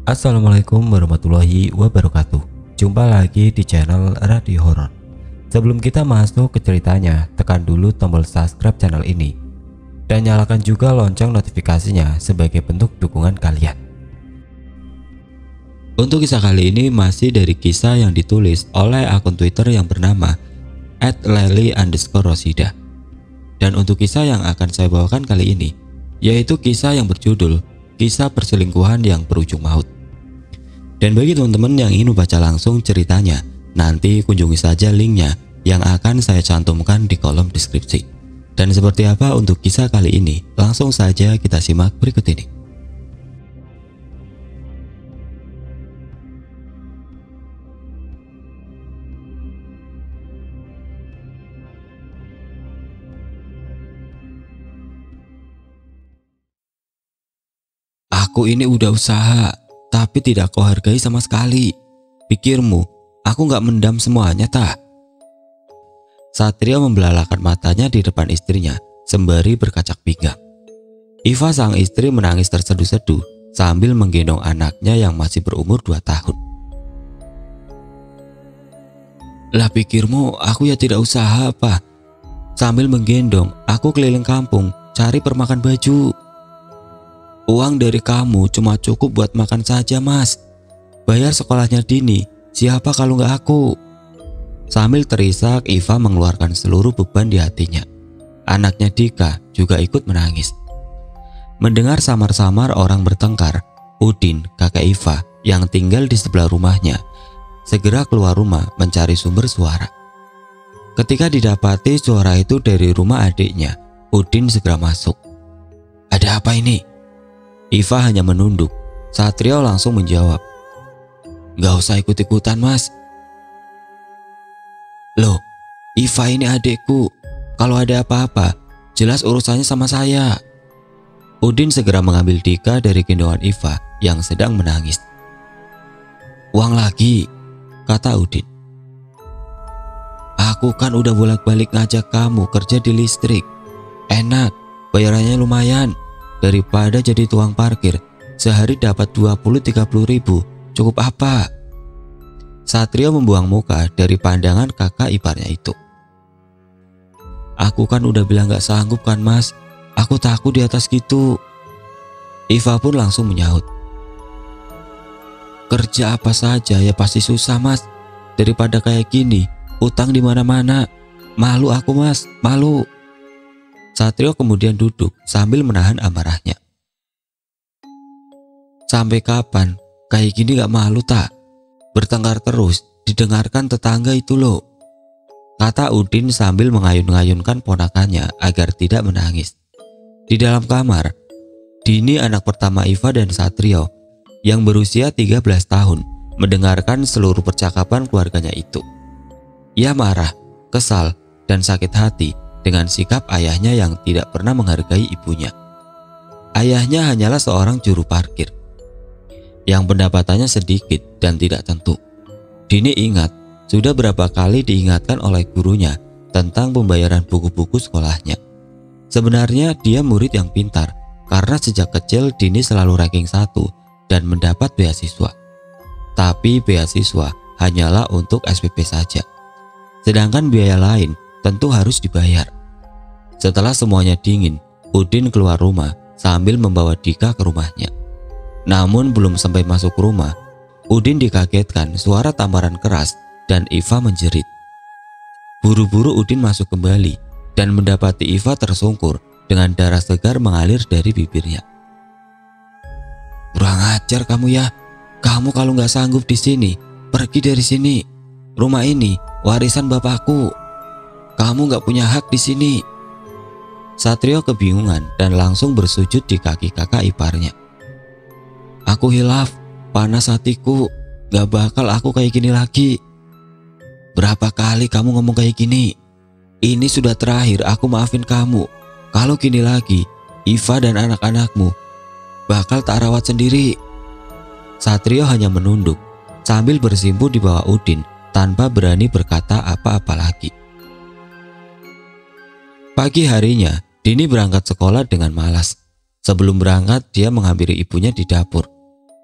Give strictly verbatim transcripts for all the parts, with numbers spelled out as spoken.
Assalamualaikum warahmatullahi wabarakatuh. Jumpa lagi di channel Radio Horor. Sebelum kita masuk ke ceritanya, tekan dulu tombol subscribe channel ini dan nyalakan juga lonceng notifikasinya sebagai bentuk dukungan kalian. Untuk kisah kali ini masih dari kisah yang ditulis oleh akun Twitter yang bernama et lely underscore rosida. Dan untuk kisah yang akan saya bawakan kali ini, yaitu kisah yang berjudul Kisah Perselingkuhan yang Berujung Maut. Dan bagi teman-teman yang ingin membaca langsung ceritanya, nanti kunjungi saja linknya yang akan saya cantumkan di kolom deskripsi. Dan seperti apa untuk kisah kali ini, langsung saja kita simak berikut ini. Aku ini udah usaha, tapi tidak kau hargai sama sekali. Pikirmu, aku gak mendam semuanya tak? Satrio membelalakan matanya di depan istrinya, sembari berkacak pinggang. Iva sang istri menangis terseduh-seduh sambil menggendong anaknya yang masih berumur dua tahun. Lah pikirmu, aku ya tidak usaha apa? Sambil menggendong, aku keliling kampung, cari permakan baju. Uang dari kamu cuma cukup buat makan saja mas. Bayar sekolahnya Dini, siapa kalau nggak aku? Sambil terisak, Iva mengeluarkan seluruh beban di hatinya. Anaknya Dika juga ikut menangis. Mendengar samar-samar orang bertengkar, Udin, kakak Iva yang tinggal di sebelah rumahnya, segera keluar rumah mencari sumber suara. Ketika didapati suara itu dari rumah adiknya, Udin segera masuk. Ada apa ini? Iva hanya menunduk. Satrio langsung menjawab, gak usah ikut-ikutan mas. Loh, Iva ini adekku. Kalau ada apa-apa, jelas urusannya sama saya. Udin segera mengambil Dika dari gendongan Iva yang sedang menangis. Uang lagi, kata Udin. Aku kan udah bolak-balik ngajak kamu kerja di listrik. Enak, bayarannya lumayan. Daripada jadi tukang parkir, sehari dapat dua puluh sampai tiga puluh ribu, cukup apa? Satrio membuang muka dari pandangan kakak iparnya itu. Aku kan udah bilang gak sanggup kan mas, aku takut di atas gitu. Iva pun langsung menyaut. Kerja apa saja ya pasti susah mas, daripada kayak gini, utang di mana-mana. Malu aku mas, malu. Satrio kemudian duduk sambil menahan amarahnya. Sampai kapan? Kayak gini gak malu tak? Bertengkar terus, didengarkan tetangga itu loh. Kata Udin sambil mengayun-ngayunkan ponakannya agar tidak menangis. Di dalam kamar, Dini anak pertama Iva dan Satrio yang berusia tiga belas tahun mendengarkan seluruh percakapan keluarganya itu. Ia marah, kesal, dan sakit hati dengan sikap ayahnya yang tidak pernah menghargai ibunya. Ayahnya hanyalah seorang juru parkir yang pendapatannya sedikit dan tidak tentu. Dini ingat sudah berapa kali diingatkan oleh gurunya tentang pembayaran buku-buku sekolahnya. Sebenarnya dia murid yang pintar karena sejak kecil Dini selalu ranking satu dan mendapat beasiswa. Tapi beasiswa hanyalah untuk S P P saja. Sedangkan biaya lain tentu harus dibayar. Setelah semuanya dingin, Udin keluar rumah sambil membawa Dika ke rumahnya. Namun belum sampai masuk rumah, Udin dikagetkan suara tamparan keras dan Iva menjerit. Buru-buru Udin masuk kembali dan mendapati Iva tersungkur dengan darah segar mengalir dari bibirnya. Kurang ajar kamu ya. Kamu kalau nggak sanggup di sini, pergi dari sini. Rumah ini warisan bapakku. Kamu gak punya hak di sini. Satrio kebingungan dan langsung bersujud di kaki kakak iparnya. Aku hilaf, panas hatiku, gak bakal aku kayak gini lagi. Berapa kali kamu ngomong kayak gini? Ini sudah terakhir aku maafin kamu. Kalau gini lagi, Iva dan anak-anakmu bakal tak rawat sendiri. Satrio hanya menunduk sambil bersimpu di bawah Udin tanpa berani berkata apa-apa lagi. Pagi harinya, Dini berangkat sekolah dengan malas. Sebelum berangkat, dia menghampiri ibunya di dapur.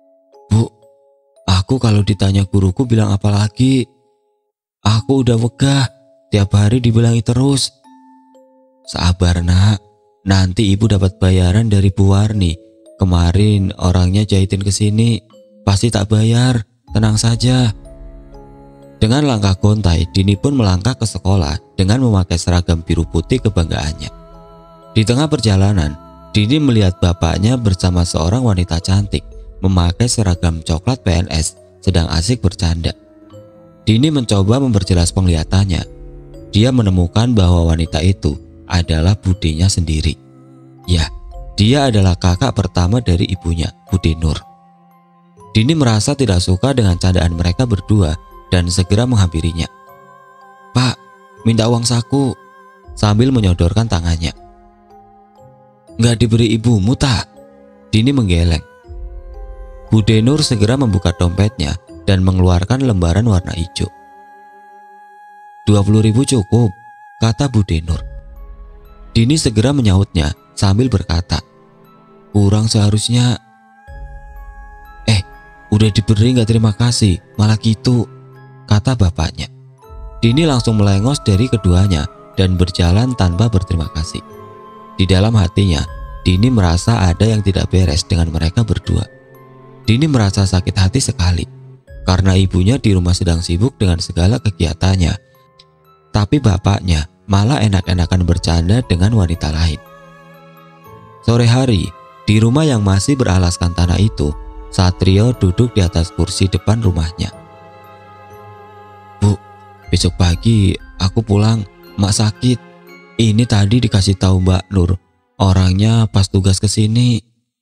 Bu, aku kalau ditanya guruku bilang apa lagi? Aku udah wegah, tiap hari dibilangi terus. Sabar nak, nanti ibu dapat bayaran dari Bu Warni. Kemarin orangnya jahitin ke sini, pasti tak bayar, tenang saja. Dengan langkah gontai, Dini pun melangkah ke sekolah dengan memakai seragam biru putih kebanggaannya. Di tengah perjalanan, Dini melihat bapaknya bersama seorang wanita cantik memakai seragam coklat P N S sedang asik bercanda. Dini mencoba memperjelas penglihatannya. Dia menemukan bahwa wanita itu adalah budinya sendiri. Ya, dia adalah kakak pertama dari ibunya, Budi Nur. Dini merasa tidak suka dengan candaan mereka berdua dan segera menghampirinya. Pak, minta uang saku, sambil menyodorkan tangannya. Nggak diberi ibumu tak? Dini menggeleng. Budi Nur segera membuka dompetnya dan mengeluarkan lembaran warna hijau. Dua puluh ribu cukup, kata Budi Nur. Dini segera menyautnya sambil berkata, kurang seharusnya. Eh, udah diberi nggak terima kasih, malah gitu, kata bapaknya. Dini langsung melengos dari keduanya dan berjalan tanpa berterima kasih. Di dalam hatinya, Dini merasa ada yang tidak beres dengan mereka berdua. Dini merasa sakit hati sekali karena ibunya di rumah sedang sibuk dengan segala kegiatannya, tapi bapaknya malah enak-enakan bercanda dengan wanita lain. Sore hari, di rumah yang masih beralaskan tanah itu, Satrio duduk di atas kursi depan rumahnya. Bu, besok pagi aku pulang, mak sakit. Ini tadi dikasih tahu Mbak Nur, orangnya pas tugas ke sini.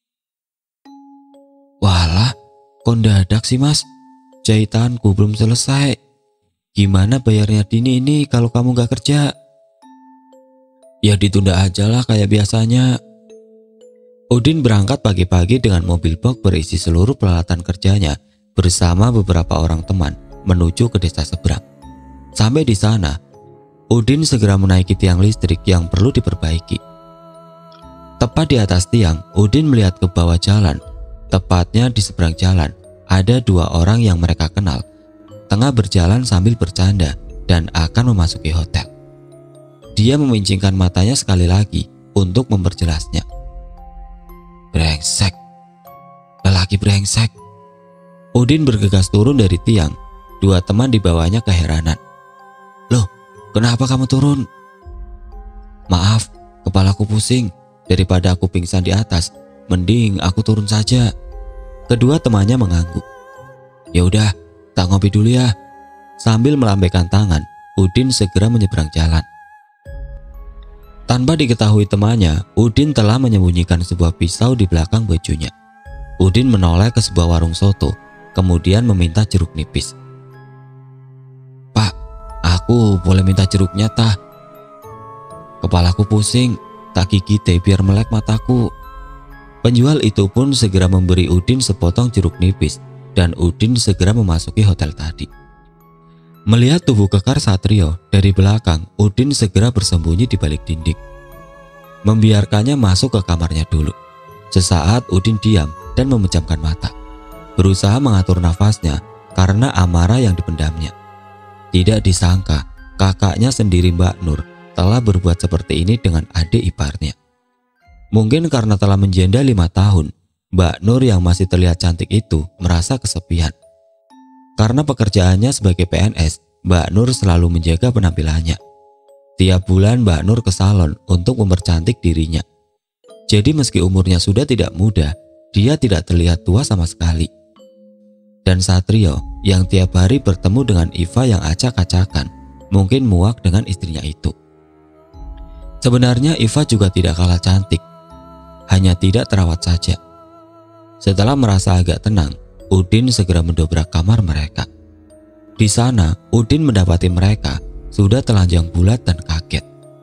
Walah, kok dadak sih mas? Jahitanku belum selesai. Gimana bayarnya Dini ini kalau kamu gak kerja? Ya ditunda aja lah kayak biasanya. Udin berangkat pagi-pagi dengan mobil box berisi seluruh peralatan kerjanya bersama beberapa orang teman menuju ke desa seberang. Sampai di sana, Udin segera menaiki tiang listrik yang perlu diperbaiki. Tepat di atas tiang, Udin melihat ke bawah jalan. Tepatnya di seberang jalan, ada dua orang yang mereka kenal, tengah berjalan sambil bercanda dan akan memasuki hotel. Dia memincingkan matanya sekali lagi untuk memperjelasnya. Brengsek, lelaki brengsek. Udin bergegas turun dari tiang. Dua teman di bawahnya keheranan. Loh, kenapa kamu turun? Maaf, kepalaku pusing. Daripada aku pingsan di atas, mending aku turun saja. Kedua temannya mengangguk. Ya udah, tak ngopi dulu ya. Sambil melambaikan tangan, Udin segera menyeberang jalan. Tanpa diketahui temannya, Udin telah menyembunyikan sebuah pisau di belakang bajunya. Udin menoleh ke sebuah warung soto, kemudian meminta jeruk nipis. Pak, aku boleh minta jeruknya tah? Kepalaku pusing, tak gigite biar melek mataku. Penjual itu pun segera memberi Udin sepotong jeruk nipis dan Udin segera memasuki hotel tadi. Melihat tubuh kekar Satrio dari belakang, Udin segera bersembunyi di balik dinding. Membiarkannya masuk ke kamarnya dulu. Sesaat Udin diam dan memejamkan mata, berusaha mengatur nafasnya karena amarah yang dipendamnya. Tidak disangka kakaknya sendiri Mbak Nur telah berbuat seperti ini dengan adik iparnya. Mungkin karena telah menjanda lima tahun, Mbak Nur yang masih terlihat cantik itu merasa kesepian. Karena pekerjaannya sebagai P N S, Mbak Nur selalu menjaga penampilannya. Tiap bulan Mbak Nur ke salon untuk mempercantik dirinya. Jadi meski umurnya sudah tidak muda, dia tidak terlihat tua sama sekali. Dan Satrio yang tiap hari bertemu dengan Iva yang acak-acakan, mungkin muak dengan istrinya itu. Sebenarnya Iva juga tidak kalah cantik, hanya tidak terawat saja. Setelah merasa agak tenang, Udin segera mendobrak kamar mereka. Di sana, Udin mendapati mereka sudah telanjang bulat dan kaget.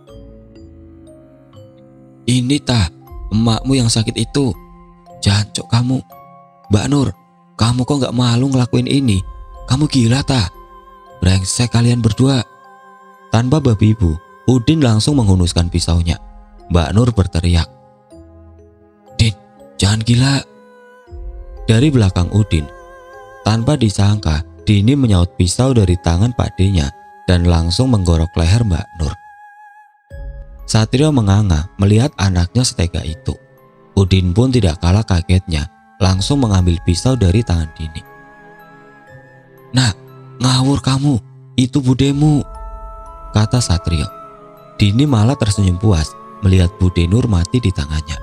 Ini tah, emakmu yang sakit itu. Jancok kamu. Mbak Nur, kamu kok gak malu ngelakuin ini? Kamu gila tah? Brengsek kalian berdua. Tanpa babi ibu, Udin langsung menghunuskan pisaunya. Mbak Nur berteriak. Din, jangan gila. Dari belakang Udin, tanpa disangka Dini menyaut pisau dari tangan Pak D-nya dan langsung menggorok leher Mbak Nur. Satrio menganga melihat anaknya setega itu. Udin pun tidak kalah kagetnya, langsung mengambil pisau dari tangan Dini. "Nak, ngawur kamu, itu budemu," kata Satrio. Dini malah tersenyum puas melihat Bude Nur mati di tangannya.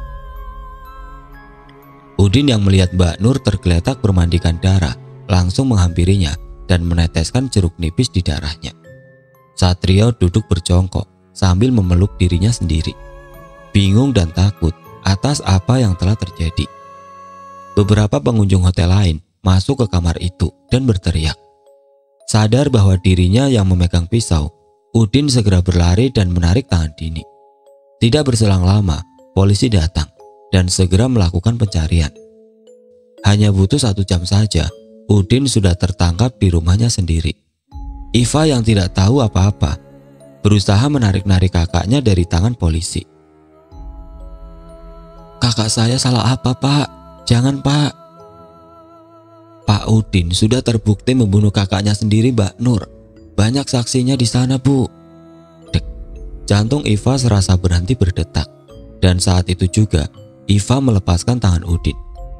Udin yang melihat Mbak Nur tergeletak bermandikan darah langsung menghampirinya dan meneteskan jeruk nipis di darahnya. Satrio duduk berjongkok sambil memeluk dirinya sendiri, bingung dan takut atas apa yang telah terjadi. Beberapa pengunjung hotel lain masuk ke kamar itu dan berteriak. Sadar bahwa dirinya yang memegang pisau, Udin segera berlari dan menarik tangan Dini. Tidak berselang lama, polisi datang dan segera melakukan pencarian. Hanya butuh satu jam saja, Udin sudah tertangkap di rumahnya sendiri. Iva yang tidak tahu apa-apa berusaha menarik-narik kakaknya dari tangan polisi. "Kakak saya salah apa, Pak? Jangan, Pak." "Pak Udin sudah terbukti membunuh kakaknya sendiri, Mbak Nur. Banyak saksinya di sana, Bu." Dek, jantung Iva serasa berhenti berdetak. Dan saat itu juga Iva melepaskan tangan Udin.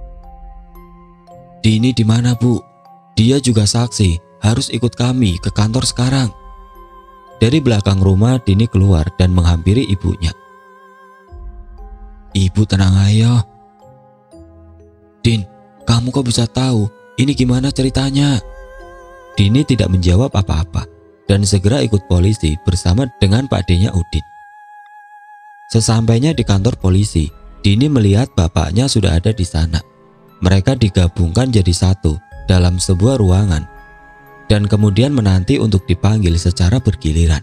"Dini di mana, Bu? Dia juga saksi, harus ikut kami ke kantor sekarang." Dari belakang rumah Dini keluar dan menghampiri ibunya. "Ibu tenang ayo." "Din, kamu kok bisa tahu? Ini gimana ceritanya?" Dini tidak menjawab apa-apa dan segera ikut polisi bersama dengan Pak D-nya Udin. Sesampainya di kantor polisi, Dini melihat bapaknya sudah ada di sana. Mereka digabungkan jadi satu dalam sebuah ruangan dan kemudian menanti untuk dipanggil secara bergiliran.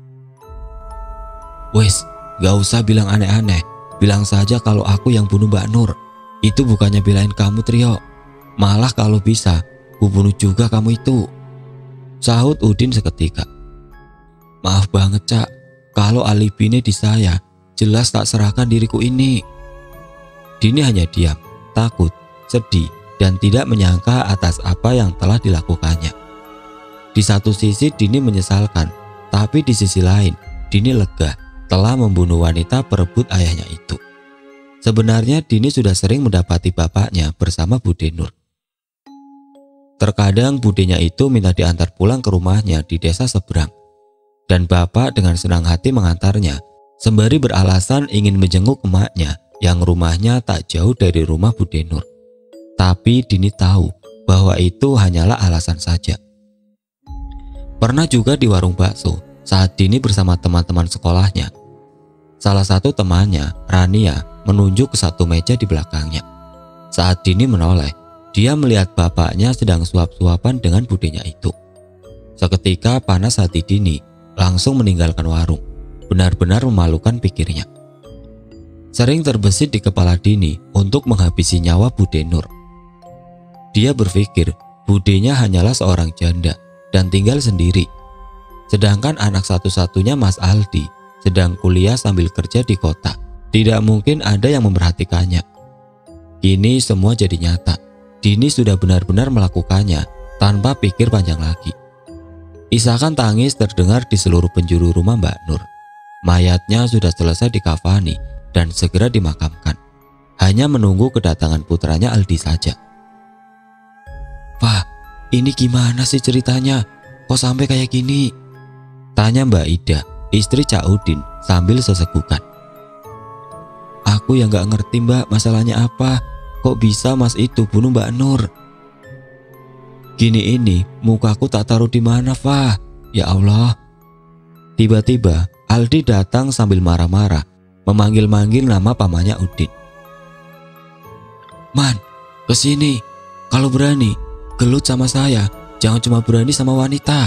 "Wes, gak usah bilang aneh-aneh. Bilang saja kalau aku yang bunuh Mbak Nur. Itu bukannya belain kamu, Trio. Malah kalau bisa, ku bunuh juga kamu itu," sahut Udin seketika. "Maaf banget, Cak. Kalau alibi ini di saya, jelas tak serahkan diriku ini." Dini hanya diam, takut, sedih, dan tidak menyangka atas apa yang telah dilakukannya. Di satu sisi Dini menyesalkan, tapi di sisi lain Dini lega telah membunuh wanita perebut ayahnya itu. Sebenarnya Dini sudah sering mendapati bapaknya bersama Bude Nur. Terkadang budenya itu minta diantar pulang ke rumahnya di desa seberang, dan bapak dengan senang hati mengantarnya, sembari beralasan ingin menjenguk emaknya yang rumahnya tak jauh dari rumah Bude Nur. Tapi Dini tahu bahwa itu hanyalah alasan saja. Pernah juga di warung bakso saat Dini bersama teman-teman sekolahnya. Salah satu temannya, Rania, menunjuk ke satu meja di belakangnya. Saat Dini menoleh, dia melihat bapaknya sedang suap-suapan dengan budenya itu. Seketika panas hati Dini, langsung meninggalkan warung. Benar-benar memalukan pikirnya. Sering terbesit di kepala Dini untuk menghabisi nyawa Bude Nur. Dia berpikir budenya hanyalah seorang janda dan tinggal sendiri. Sedangkan anak satu-satunya Mas Aldi sedang kuliah sambil kerja di kota. Tidak mungkin ada yang memperhatikannya. Kini semua jadi nyata. Dini sudah benar-benar melakukannya tanpa pikir panjang lagi. Isakan tangis terdengar di seluruh penjuru rumah Mbak Nur. Mayatnya sudah selesai dikafani dan segera dimakamkan. Hanya menunggu kedatangan putranya Aldi saja. "Pak, ini gimana sih ceritanya? Kok sampai kayak gini?" tanya Mbak Ida, istri Cak Udin sambil sesegukan. "Aku yang gak ngerti, Mbak, masalahnya apa? Kok bisa Mas itu bunuh Mbak Nur? Gini ini, mukaku tak taruh di mana, Fah? Ya Allah." Tiba-tiba Aldi datang sambil marah-marah, memanggil-manggil nama pamannya Udin. "Man, kesini. Kalau berani, gelut sama saya. Jangan cuma berani sama wanita."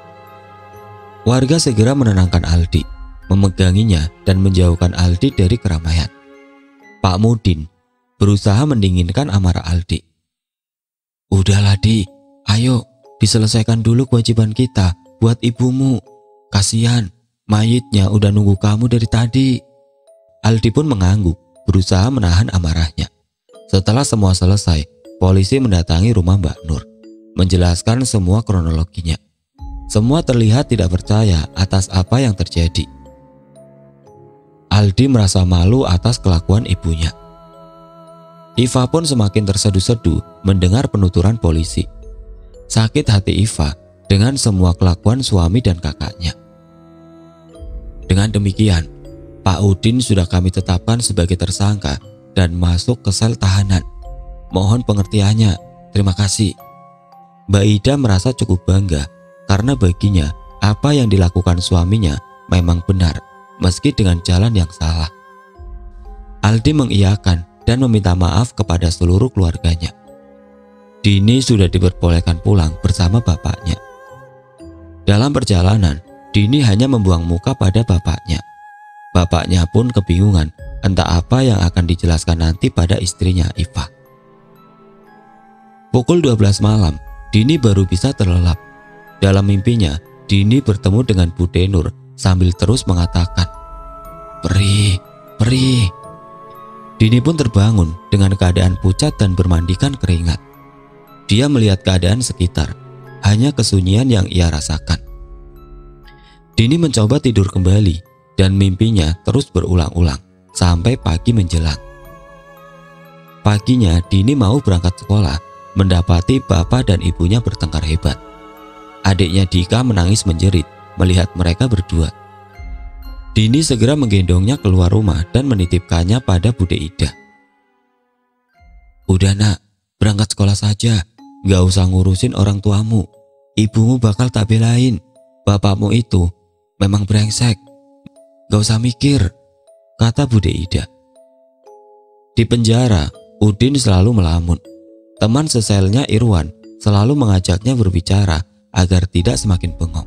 Warga segera menenangkan Aldi, memeganginya dan menjauhkan Aldi dari keramaian. Pak Mudin berusaha mendinginkan amarah Aldi. "Udahlah Di, ayo diselesaikan dulu kewajiban kita buat ibumu. Kasihan, mayitnya udah nunggu kamu dari tadi." Aldi pun mengangguk, berusaha menahan amarahnya. Setelah semua selesai, polisi mendatangi rumah Mbak Nur, menjelaskan semua kronologinya. Semua terlihat tidak percaya atas apa yang terjadi. Aldi merasa malu atas kelakuan ibunya. Iva pun semakin terseduh-seduh mendengar penuturan polisi. Sakit hati Iva dengan semua kelakuan suami dan kakaknya. Dengan demikian, Pak Udin sudah kami tetapkan sebagai tersangka dan masuk ke sel tahanan. Mohon pengertiannya, terima kasih. Mbak Ida merasa cukup bangga karena baginya apa yang dilakukan suaminya memang benar meski dengan jalan yang salah. Aldi mengiyakan dan meminta maaf kepada seluruh keluarganya. Dini sudah diperbolehkan pulang bersama bapaknya. Dalam perjalanan, Dini hanya membuang muka pada bapaknya. Bapaknya pun kebingungan entah apa yang akan dijelaskan nanti pada istrinya Iva. Pukul dua belas malam, Dini baru bisa terlelap. Dalam mimpinya, Dini bertemu dengan Bu Denur sambil terus mengatakan, "Perih, perih." Dini pun terbangun dengan keadaan pucat dan bermandikan keringat. Dia melihat keadaan sekitar, hanya kesunyian yang ia rasakan. Dini mencoba tidur kembali dan mimpinya terus berulang-ulang sampai pagi menjelang. Paginya Dini mau berangkat sekolah, mendapati bapak dan ibunya bertengkar hebat. Adiknya Dika menangis menjerit melihat mereka berdua. Dini segera menggendongnya keluar rumah dan menitipkannya pada Bude Ida. "Udah nak, berangkat sekolah saja, gak usah ngurusin orang tuamu. Ibumu bakal tak belain. Bapakmu itu memang brengsek. Gak usah mikir," kata Bude Ida. Di penjara, Udin selalu melamun. Teman seselnya Irwan selalu mengajaknya berbicara agar tidak semakin bengong.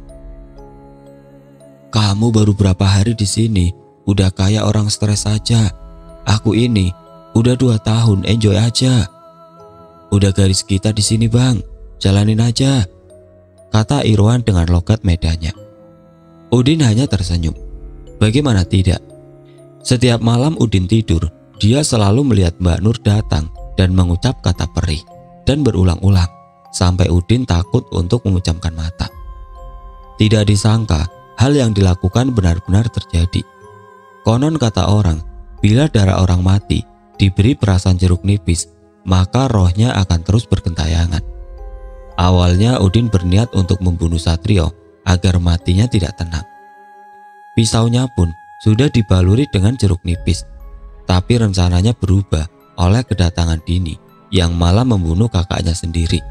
"Kamu baru berapa hari di sini, udah kayak orang stres saja. Aku ini udah dua tahun, enjoy aja. Udah garis kita di sini bang, jalanin aja," kata Irwan dengan logat medanya. Udin hanya tersenyum. Bagaimana tidak? Setiap malam Udin tidur, dia selalu melihat Mbak Nur datang dan mengucap kata perih dan berulang-ulang sampai Udin takut untuk memejamkan mata. Tidak disangka hal yang dilakukan benar-benar terjadi. Konon kata orang, bila darah orang mati diberi perasan jeruk nipis, maka rohnya akan terus bergentayangan. Awalnya Udin berniat untuk membunuh Satrio agar matinya tidak tenang. Pisaunya pun sudah dibaluri dengan jeruk nipis, tapi rencananya berubah oleh kedatangan Dini yang malah membunuh kakaknya sendiri.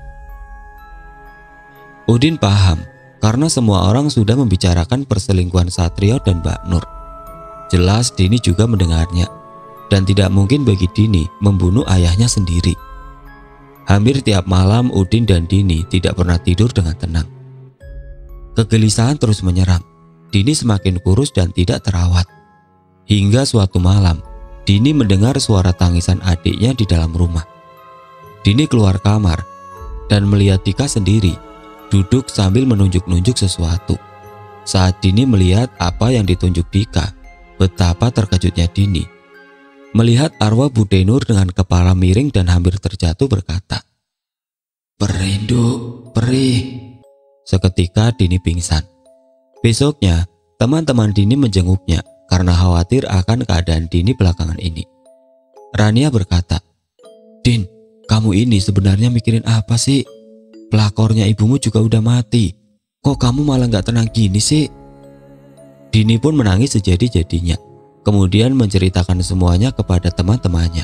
Udin paham karena semua orang sudah membicarakan perselingkuhan Satrio dan Mbak Nur. Jelas Dini juga mendengarnya, dan tidak mungkin bagi Dini membunuh ayahnya sendiri. Hampir tiap malam Udin dan Dini tidak pernah tidur dengan tenang. Kegelisahan terus menyerang. Dini semakin kurus dan tidak terawat. Hingga suatu malam, Dini mendengar suara tangisan adiknya di dalam rumah. Dini keluar kamar dan melihat Dika sendiri duduk sambil menunjuk-nunjuk sesuatu. Saat Dini melihat apa yang ditunjuk Dika, betapa terkejutnya Dini. Melihat arwah Bu Denur dengan kepala miring dan hampir terjatuh berkata, "Perih, Nduk, perih." Seketika Dini pingsan. Besoknya, teman-teman Dini menjenguknya karena khawatir akan keadaan Dini belakangan ini. Rania berkata, "Din, kamu ini sebenarnya mikirin apa sih? Pelakornya ibumu juga udah mati. Kok kamu malah gak tenang gini sih?" Dini pun menangis sejadi-jadinya, kemudian menceritakan semuanya kepada teman-temannya.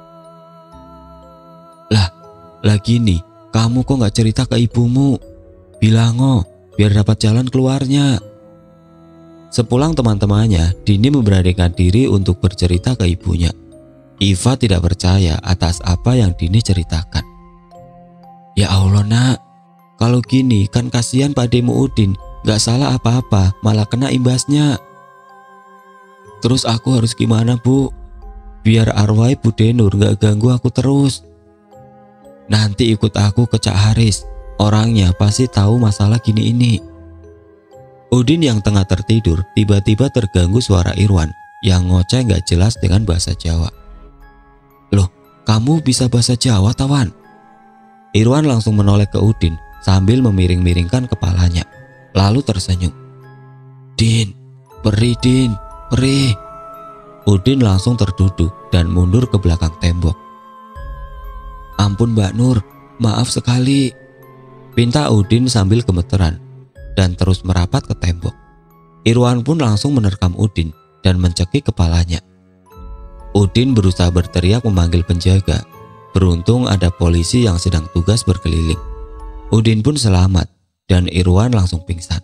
"Lah, lagi nih, kamu kok gak cerita ke ibumu? Bilang oh, biar dapat jalan keluarnya." Sepulang teman-temannya, Dini memberanikan diri untuk bercerita ke ibunya. Iva tidak percaya atas apa yang Dini ceritakan. "Ya Allah nak, kalau gini kan kasihan Pak Demu Udin, gak salah apa-apa malah kena imbasnya. Terus aku harus gimana bu? Biar arwah Bu Denur gak ganggu aku terus. Nanti ikut aku ke Cak Haris, orangnya pasti tahu masalah gini ini." Udin yang tengah tertidur tiba-tiba terganggu suara Irwan yang ngoceh gak jelas dengan bahasa Jawa. "Loh, kamu bisa bahasa Jawa tawan? Irwan langsung menoleh ke Udin sambil memiring-miringkan kepalanya, lalu tersenyum. "Din, perih Din, perih." Udin langsung terduduk dan mundur ke belakang tembok. "Ampun Mbak Nur, maaf sekali," pinta Udin sambil gemeteran dan terus merapat ke tembok. Irwan pun langsung menerkam Udin dan mencekik kepalanya. Udin berusaha berteriak memanggil penjaga. Beruntung ada polisi yang sedang tugas berkeliling. Udin pun selamat dan Irwan langsung pingsan.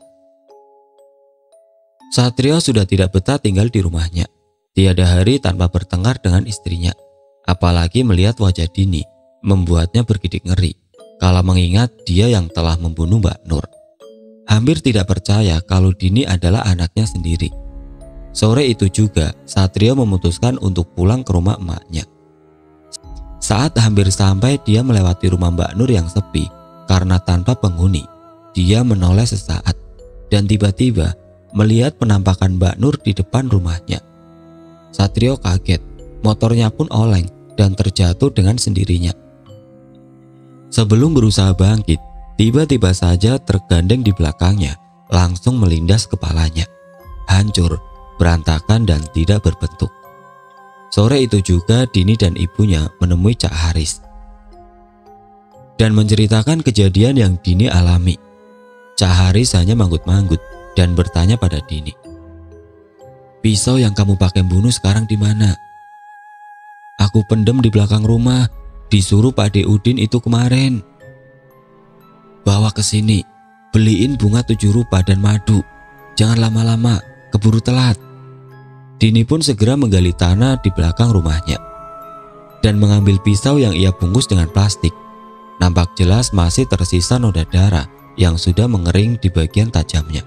Satrio sudah tidak betah tinggal di rumahnya. Tiada hari tanpa bertengkar dengan istrinya. Apalagi melihat wajah Dini membuatnya bergidik ngeri kalau mengingat dia yang telah membunuh Mbak Nur. Hampir tidak percaya kalau Dini adalah anaknya sendiri. Sore itu juga Satrio memutuskan untuk pulang ke rumah emaknya. Saat hampir sampai, dia melewati rumah Mbak Nur yang sepi karena tanpa penghuni. Dia menoleh sesaat dan tiba-tiba melihat penampakan Mbak Nur di depan rumahnya. Satrio kaget, motornya pun oleng dan terjatuh dengan sendirinya. Sebelum berusaha bangkit, tiba-tiba saja tergandeng di belakangnya, langsung melindas kepalanya. Hancur, berantakan dan tidak berbentuk. Sore itu juga Dini dan ibunya menemui Cak Haris dan menceritakan kejadian yang Dini alami. Cak Haris hanya manggut-manggut dan bertanya pada Dini, "Pisau yang kamu pakai bunuh sekarang di mana?" "Aku pendem di belakang rumah, disuruh Pak De Udin itu kemarin." "Bawa ke sini, beliin bunga tujuh rupa dan madu. Jangan lama-lama, keburu telat." Dini pun segera menggali tanah di belakang rumahnya dan mengambil pisau yang ia bungkus dengan plastik. Nampak jelas masih tersisa noda darah yang sudah mengering di bagian tajamnya.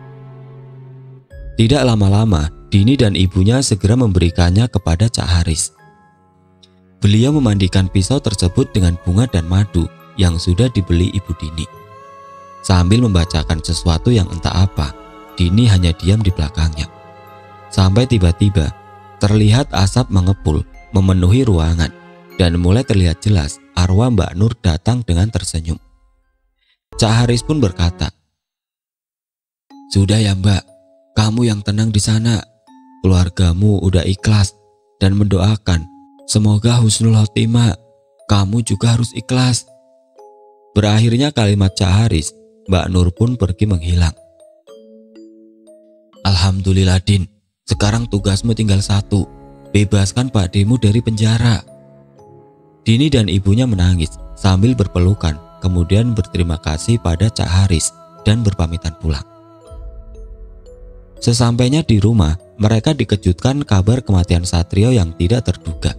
Tidak lama-lama, Dini dan ibunya segera memberikannya kepada Cak Haris. Beliau memandikan pisau tersebut dengan bunga dan madu yang sudah dibeli ibu Dini. Sambil membacakan sesuatu yang entah apa, Dini hanya diam di belakangnya. Sampai tiba-tiba terlihat asap mengepul memenuhi ruangan dan mulai terlihat jelas arwah Mbak Nur datang dengan tersenyum. Cak Haris pun berkata, "Sudah ya Mbak, kamu yang tenang di sana. Keluargamu udah ikhlas dan mendoakan semoga husnul khotimah. Kamu juga harus ikhlas." Berakhirnya kalimat Cak Haris, Mbak Nur pun pergi menghilang. "Alhamdulillah Din, sekarang tugasmu tinggal satu, bebaskan Pak Demu dari penjara." Dini dan ibunya menangis sambil berpelukan, kemudian berterima kasih pada Cak Haris dan berpamitan pulang. Sesampainya di rumah, mereka dikejutkan kabar kematian Satrio yang tidak terduga.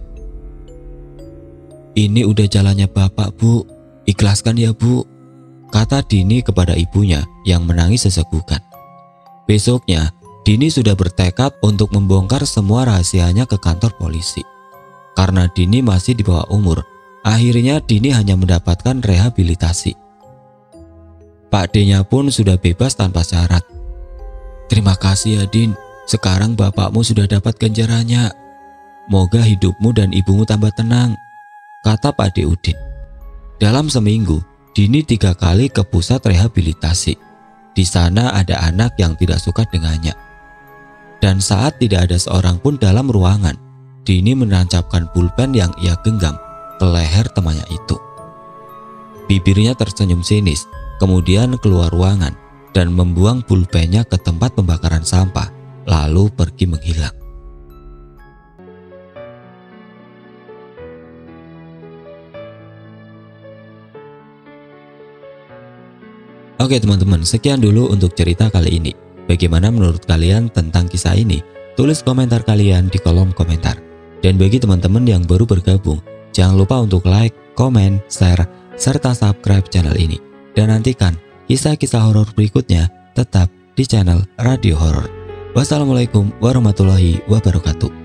"Ini udah jalannya Bapak Bu, ikhlaskan ya Bu," kata Dini kepada ibunya yang menangis sesegukan. Besoknya, Dini sudah bertekad untuk membongkar semua rahasianya ke kantor polisi. Karena Dini masih di bawah umur, akhirnya Dini hanya mendapatkan rehabilitasi. Pak D-nya pun sudah bebas tanpa syarat. "Terima kasih ya Din, sekarang bapakmu sudah dapat ganjarannya. Moga hidupmu dan ibumu tambah tenang," kata Pak D Udin. Dalam seminggu, Dini tiga kali ke pusat rehabilitasi. Di sana ada anak yang tidak suka dengannya. Dan saat tidak ada seorang pun dalam ruangan, Dini menancapkan pulpen yang ia genggam ke leher temannya itu. Bibirnya tersenyum sinis, kemudian keluar ruangan dan membuang pulpennya ke tempat pembakaran sampah, lalu pergi menghilang. Oke teman-teman, sekian dulu untuk cerita kali ini. Bagaimana menurut kalian tentang kisah ini? Tulis komentar kalian di kolom komentar. Dan bagi teman-teman yang baru bergabung, jangan lupa untuk like, komen, share, serta subscribe channel ini. Dan nantikan kisah-kisah horor berikutnya tetap di channel Radio Horor. Wassalamualaikum warahmatullahi wabarakatuh.